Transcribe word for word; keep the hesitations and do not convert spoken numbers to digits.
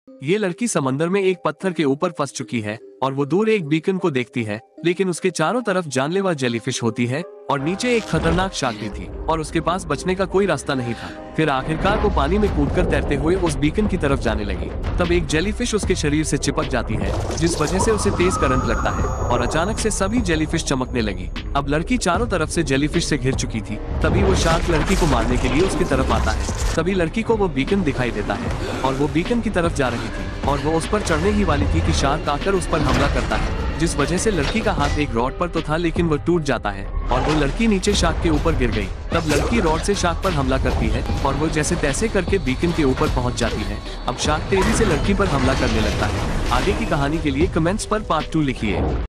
ये लड़की समंदर में एक पत्थर के ऊपर फंस चुकी है और वो दूर एक बीकन को देखती है, लेकिन उसके चारों तरफ जानलेवा जेलीफिश होती है और नीचे एक खतरनाक शार्क भी थी और उसके पास बचने का कोई रास्ता नहीं था। फिर आखिरकार वो पानी में कूदकर तैरते हुए उस बीकन की तरफ जाने लगी। तब एक जेलीफिश उसके शरीर से चिपक जाती है, जिस वजह से उसे तेज करंट लगता है और अचानक से सभी जेलीफिश चमकने लगी। अब लड़की चारों तरफ से जेलीफिश से घिर चुकी थी। तभी वो शार्क लड़की को मारने के लिए उसकी तरफ आता है। तभी लड़की को वो बीकन दिखाई देता है और वो बीकन की तरफ जा रही थी और वो उस पर चढ़ने ही वाली थी कि शार्क आकर उस पर हमला करता है, जिस वजह से लड़की का हाथ एक रॉड पर तो था लेकिन वो टूट जाता है और वो लड़की नीचे शार्क के ऊपर गिर गई। तब लड़की रॉड से शार्क पर हमला करती है और वो जैसे तैसे करके बीकन के ऊपर पहुंच जाती है। अब शार्क तेजी से लड़की पर हमला करने लगता है। आगे की कहानी के लिए कमेंट्स पर पार्ट टू लिखिए।